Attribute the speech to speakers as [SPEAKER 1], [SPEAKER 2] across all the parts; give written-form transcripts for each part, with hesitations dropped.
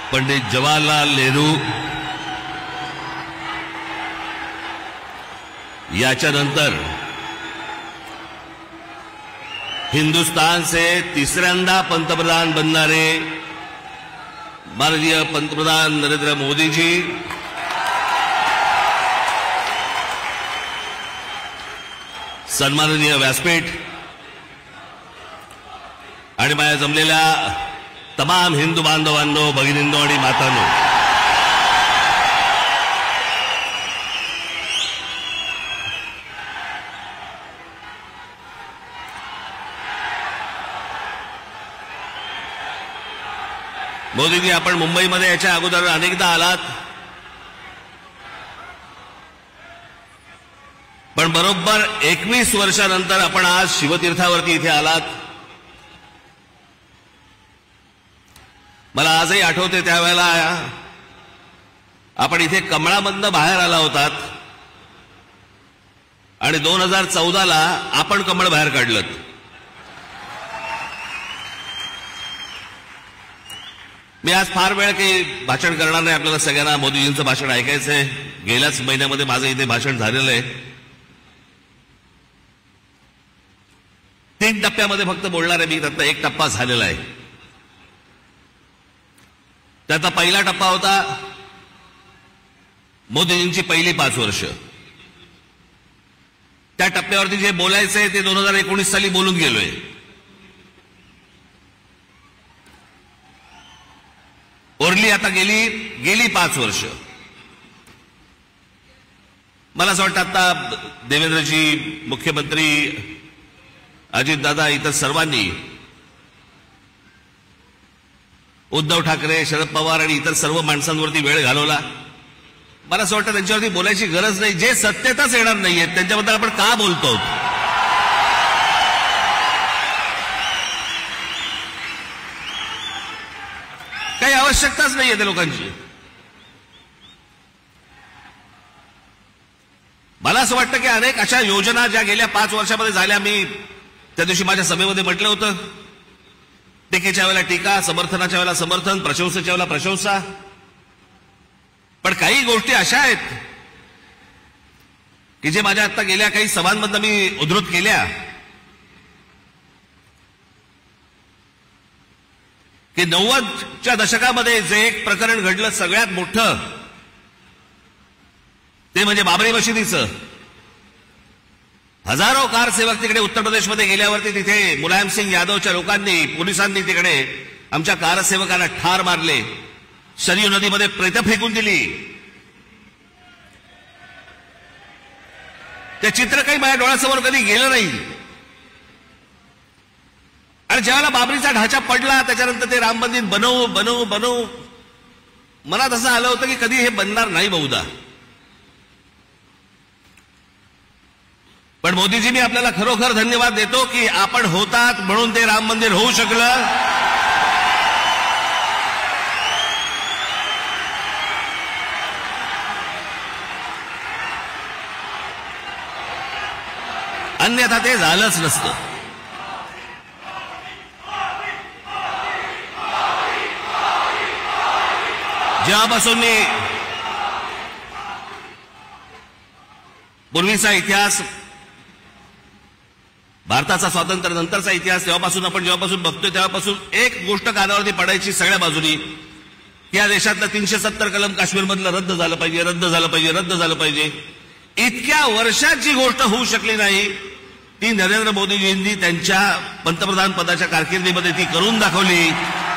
[SPEAKER 1] पंडित जवाहरलाल नेहरू, याच्यानंतर हिंदुस्तान से तिसऱ्यांदा पंतप्रधान बनणारे माननीय पंतप्रधान नरेंद्र मोदी जी, सन्माननीय व्यासपीठ आणि माझ्या जमलेल्या तमाम हिंदू बांधवांनो, भगिनींनो आणि मातांनो, मोदीजी, आपण मुंबईमध्ये याच्या अगोदर अनेकदा आलात, पण बरोबर 21 वर्षानंतर आपण आज शिवतीर्थावरती इथे आलात. मला आजही आठवते त्यावेळेला आपण इथे कमळामधनं बाहेर आला होतात आणि 2014ला आपण कमळ बाहेर काढलं. मी आज फार वेळ काही भाषण करणार नाही. आपल्याला सगळ्यांना मोदीजींचं भाषण ऐकायचंय. गेल्याच महिन्यामध्ये माझं इथे भाषण झालेलं आहे. 3 टप्प्यामध्ये फक्त बोलणार आहे मी. त्यातला 1 टप्पा झालेला आहे. त्याचा पहिला टप्पा होता मोदीजींची पहिली 5 वर्ष. त्या टप्प्यावरती जे बोलायचंय ते 2019 साली बोलून गेलोय. ओरली आता गेली 5 वर्ष. मला असं वाटतं आता देवेंद्रजी, मुख्यमंत्री अजितदादा, इतर सर्वांनी, उद्धव ठाकरे, शरद पवार आणि इतर सर्व माणसांवरती वेळ घालवला. मला असं वाटतं त्यांच्यावरती बोलायची गरज नाही. जे सत्यताच येणार नाहीये त्यांच्याबद्दल आपण का बोलतो? काही आवश्यकताच नाहीये त्या लोकांची. मला असं वाटतं की अनेक अशा योजना ज्या गेल्या 5 वर्षामध्ये झाल्या, मी त्या दिवशी माझ्या सभेमध्ये म्हटलं होतं, टीकेच्या वेळेला टीका, समर्थनाच्या वेळेला समर्थन, प्रशंसेच्या वेळेला प्रशंसा. पण काही गोष्टी अशा आहेत की जे माझ्या आता गेल्या काही सभांमधनं मी उद्धृत केल्या की 90च्या दशकामध्ये जे एक प्रकरण घडलं सगळ्यात मोठं, ते म्हणजे बाबरी मशिदीचं. हजारो कारसेवक तिकडे उत्तर प्रदेशमध्ये गेल्यावरती तिथे मुलायम सिंग यादवच्या लोकांनी, पोलिसांनी तिकडे आमच्या कारसेवकांना ठार मारले, सरयू नदीमध्ये प्रेतं फेकून दिली. ते चित्र काही माझ्या डोळ्यासमोर कधी गेलं नाही. आणि ज्यावेळेला बाबरीचा ढाचा पडला त्याच्यानंतर ते राम मंदिर बनवू मनात असं आलं होतं की कधी हे बनणार नाही बहुधा. पण मोदीजी, मी आपल्याला खरोखर धन्यवाद देतो की आपण होतात म्हणून ते राम मंदिर होऊ शकलं. अन्यथा ते झालंच नसतं. जेव्हापासून मी पूर्वीचा इतिहास, भारताचा स्वातंत्र्य नंतरचा इतिहास, जेव्हापासून बघतोय तेव्हापासून एक गोष्ट कानावरती पडायची सगळ्या बाजूनी, की या देशातलं 370 कलम काश्मीरमधलं रद्द झालं पाहिजे. इतक्या वर्षाची गोष्ट होऊ शकली नाही, ती नरेंद्र मोदीजींनी त्यांच्या पंतप्रधान पदाच्या कारकिर्दीमध्ये ती करून दाखवली.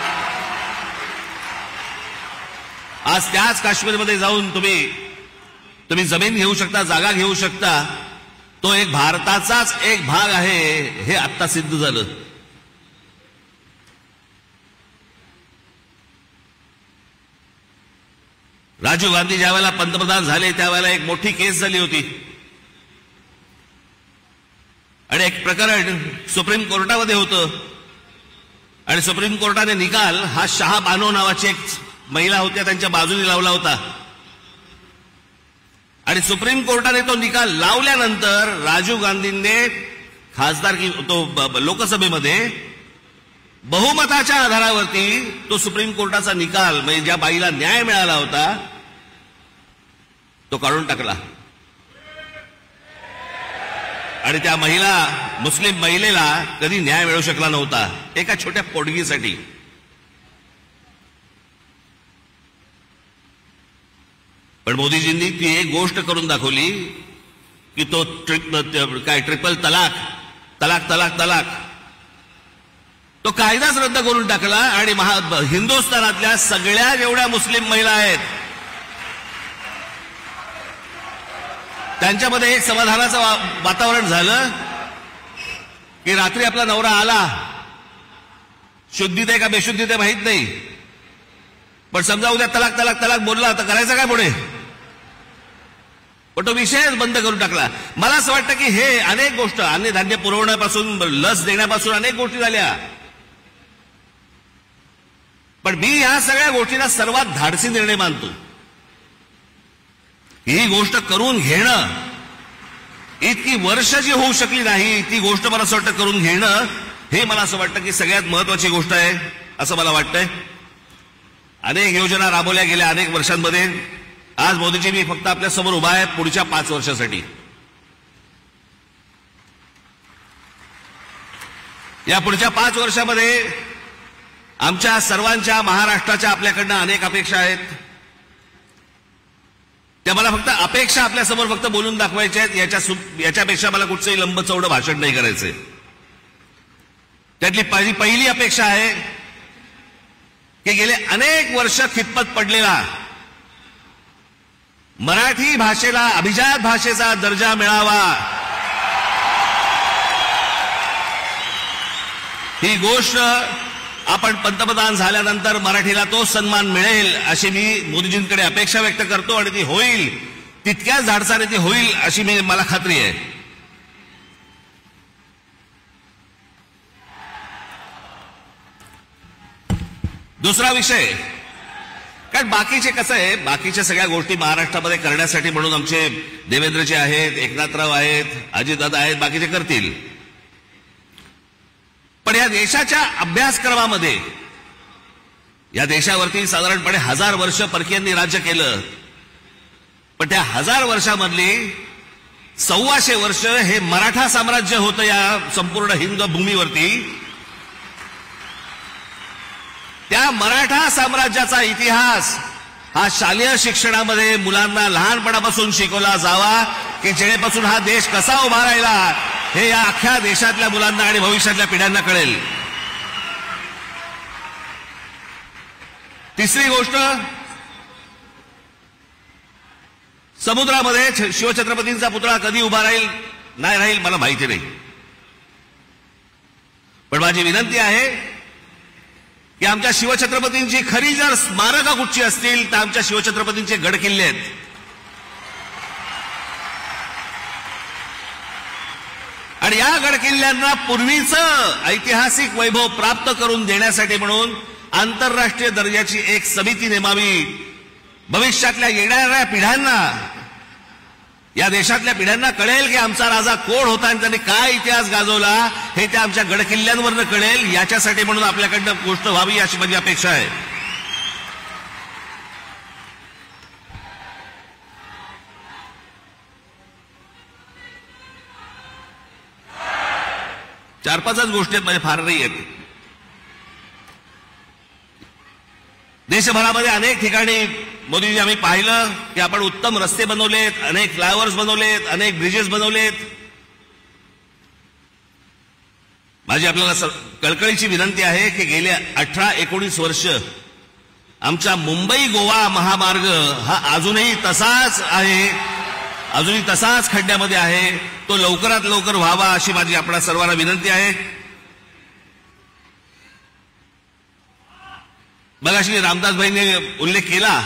[SPEAKER 1] आज त्याच काश्मीरमध्ये जाऊन तुम्ही जमीन घेऊ शकता, जागा घेऊ शकता. तो एक भारताचाच एक भाग आहे हे आत्ता सिद्ध झालं. राजीव गांधी ज्यावेळेला पंतप्रधान झाले त्यावेळेला एक मोठी केस झाली होती आणि एक प्रकरण सुप्रीम कोर्टामध्ये होतं आणि सुप्रीम कोर्टाने निकाल हा शाह बानो नावाची एक महिला होत्या त्यांच्या बाजूने लावला होता. आणि सुप्रीम कोर्टाने तो निकाल लावल्यानंतर राजीव गांधींनी लोकसभेमध्ये बहुमताच्या आधारावरती तो सुप्रीम कोर्टाचा निकाल म्हणजे ज्या बाईला न्याय मिळाला होता तो काढून टाकला आणि त्या मुस्लिम महिलेला कधी न्याय मिळू शकला नव्हता एका छोट्या पोटगीसाठी. पण मोदीजींनी ती एक गोष्ट करून दाखवली की तो ट्रिपल तलाक तो कायदाच रद्द करून टाकला आणि हिंदुस्थानातल्या सगळ्या जेवढ्या मुस्लिम महिला आहेत त्यांच्यामध्ये एक समाधानाचं वातावरण झालं की रात्री आपला नवरा आला, शुद्धीत आहे का बेशुद्धीत आहे माहित नाही, पण समजा उद्या तलाक बोलला तर करायचं काय पुढे? पण तो विषयच बंद करून टाकला. मला असं वाटतं की हे अनेक गोष्ट अन्नधान्य पुरवण्यापासून लस देण्यापासून अनेक गोष्टी झाल्या, पण मी ह्या सगळ्या गोष्टींना सर्वात धाडसी निर्णय मानतो. ही गोष्ट करून घेणं, इतकी वर्ष जी होऊ शकली नाही ती गोष्ट मला असं वाटतं करून घेणं हे मला असं वाटतं की सगळ्यात महत्वाची गोष्ट आहे असं मला वाटतंय. अनेक योजना राबवल्या गेल्या अनेक वर्षांमध्ये. आज मोदीजी मी फक्त आपल्या समोर उभा आहे पुढच्या 5 वर्षासाठी. या पुढच्या 5 वर्षामध्ये आमच्या सर्वांच्या महाराष्ट्राच्या आपल्याकडनं अनेक अपेक्षा आहेत. त्या मला फक्त अपेक्षा आपल्यासमोर फक्त बोलून दाखवायच्या आहेत. याच्यापेक्षा मला कुठचंही लंबचौडं भाषण नाही करायचंय. त्यातली पहिली अपेक्षा आहे की गेले अनेक वर्ष खितपत पडलेला मराठी भाषेला अभिजात भाषेचा दर्जा मिळावा, ही गोष्ट आपण पंतप्रधान झाल्यानंतर मराठीला तो सन्मान मिळेल अशी मी मोदीजींकडे अपेक्षा व्यक्त करतो आणि ती होईल, तितक्याच धाडसाने ती होईल अशी मला खात्री आहे. दुसरा विषय, कारण बाकीचे कसं आहे, बाकीच्या सगळ्या गोष्टी महाराष्ट्रामध्ये करण्यासाठी म्हणून आमचे देवेंद्रजी आहेत, एकनाथराव आहेत, अजितदादा आहेत, बाकीचे करतील. पण या देशाच्या अभ्यासक्रमामध्ये या देशावरती साधारणपणे 1000 वर्ष परकीयांनी राज्य केलं, पण त्या 1000 वर्षामधली 125 वर्ष हे मराठा साम्राज्य होतं या संपूर्ण हिंद भूमीवरती. त्या मराठा साम्राज्याचा इतिहास हा शालेय शिक्षणामध्ये मुलांना लहानपणापासून शिकवला जावा की जेणेपासून हा देश कसा उभा राहिला हे या अख्ख्या देशातल्या मुलांना आणि भविष्यातल्या पिढ्यांना कळेल. तिसरी गोष्ट, समुद्रामध्ये शिवछत्रपतींचा पुतळा कधी उभा राहील नाही राहील मला माहिती नाही, पण माझी विनंती आहे की आमच्या शिवछत्रपतींची खरी जर स्मारकं कुठची असतील तर आमच्या शिवछत्रपतींचे गडकिल्ले आहेत. आणि या गडकिल्ल्यांना पूर्वीचं ऐतिहासिक वैभव प्राप्त करून देण्यासाठी म्हणून आंतरराष्ट्रीय दर्जाची एक समिती नेमावी. भविष्यातल्या येणाऱ्या पिढ्यांना, या देशातल्या पिढ्यांना कळेल की आमचा राजा कोण होता आणि त्यांनी काय इतिहास गाजवला हे त्या आमच्या गडकिल्ल्यांवरनं कळेल. याच्यासाठी म्हणून आपल्याकडनं गोष्ट व्हावी अशी माझी अपेक्षा आहे. चार पाचच गोष्टी आहेत, म्हणजे फार नाही आहेत. देशभरामध्ये अनेक ठिकाणी मोदीजी आम्ही पाहिलं की आपण उत्तम रस्ते बनवलेत, अनेक फ्लायओव्हर्स बनवलेत, अनेक ब्रिजेस बनवलेत. माझी आपल्याला कळकळीची विनंती आहे की गेले 18-19 वर्ष आमचा मुंबई गोवा महामार्ग हा अजूनही तसाच आहे, अजूनही तसाच खड्ड्यामध्ये आहे. तो लवकरात लवकर व्हावा अशी माझी आपल्या सर्वांना विनंती आहे. मगाशी रामदासभाईंनी उल्लेख केला,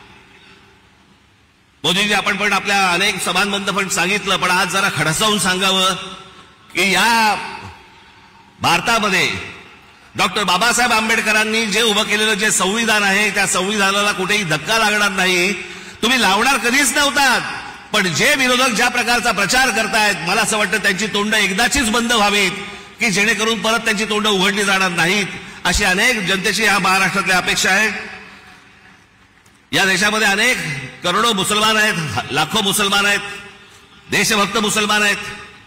[SPEAKER 1] मोदीजी आपण पण आपल्या अनेक सभांमधून पण सांगितलं, पण आज जरा खडसावून सांगावं की या भारतामध्ये डॉक्टर बाबासाहेब आंबेडकरांनी जे उभं केलेलं जे संविधान आहे त्या संविधानाला कुठेही धक्का लागणार नाही. तुम्ही लावणार कधीच नव्हतात, पण जे विरोधक ज्या प्रकारचा प्रचार करतायत मला असं वाटतं त्यांची तोंड एकदाचीच बंद व्हावीत की जेणेकरून परत त्यांची तोंड उघडली जाणार नाहीत. अशी अनेक जनतेची या महाराष्ट्रातल्या अपेक्षा आहे. या देशामध्ये अनेक करोडो मुसलमान आहेत, लाखो मुसलमान आहेत, देशभक्त मुसलमान आहेत,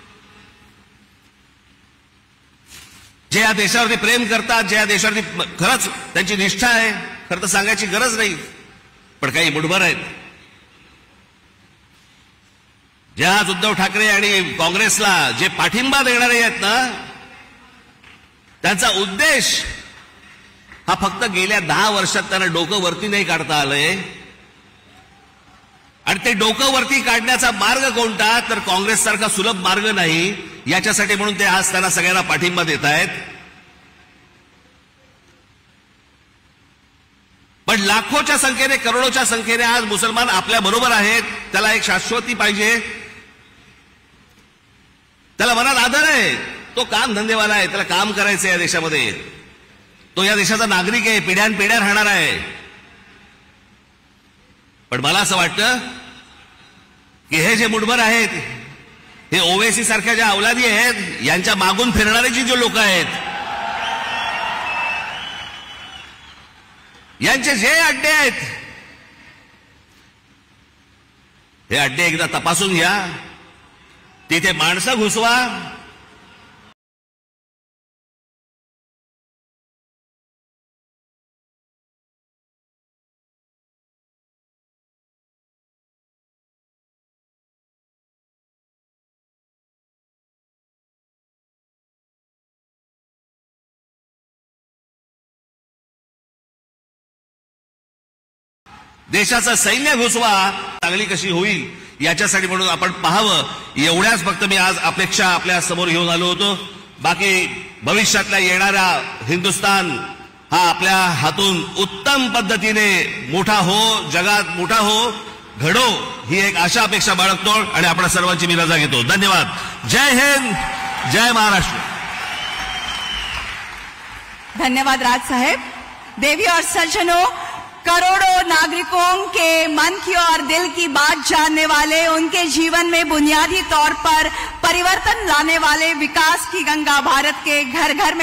[SPEAKER 1] जे या देशावरती प्रेम करतात, जे या देशावरती खरंच त्यांची निष्ठा आहे. खरं तर सांगायची गरज नाही, पण काही मुठभर आहेत जे आज उद्धव ठाकरे आणि काँग्रेसला जे पाठिंबा देणारे आहेत ना, त्यांचा उद्देश हा फक्त गेल्या 10 वर्षात त्यांना डोकं वरती नाही काढता आलंय. आणि ते डोकं वरती काढण्याचा मार्ग कोणता, तर काँग्रेससारखा सुलभ मार्ग नाही. याच्यासाठी म्हणून ते आज त्यांना सगळ्यांना पाठिंबा देत आहेत. पण लाखोच्या संख्येने, करोडोच्या संख्येने आज मुसलमान आपल्या बरोबर आहेत. त्याला एक शाश्वती पाहिजे, त्याला मनात आदर आहे, तो काम धंदेवाला आहे, त्याला काम करायचं या देशामध्ये, तो या देशाचा नागरिक आहे, पिढ्यानपिढ्या राहणार आहे. पण मला असं वाटतं की हे जे मुठभर आहेत, हे ओवेसी सारख्या ज्या अवलादी आहेत, यांच्या मागून फिरणारे जी लोक आहेत, यांचे जे अड्डे आहेत, हे अड्डे एकदा तपासून घ्या. तिथे माणसं घुसवा, देशाचं सैन्य घुसवा, चांगली कशी होईल याच्यासाठी म्हणून आपण पाहावं. एवढ्याच फक्त मी आज अपेक्षा आपल्या समोर घेऊन आलो होतो. बाकी भविष्यातल्या येणारा हिंदुस्थान हा आपल्या हातून उत्तम पद्धतीने मोठा हो, जगात मोठा हो, घडो, ही एक आशा अपेक्षा बाळगतो आणि आपण सर्वांची मी रजा घेतो. धन्यवाद. जय हिंद, जय महाराष्ट्र.
[SPEAKER 2] धन्यवाद राज साहेब. देवी और सज्जनों, करोड़ों नागरिकों के मन की और दिल की बात जानने वाले, उनके जीवन में बुनियादी तौर पर परिवर्तन लाने वाले विकास की गंगा भारत के घर घर में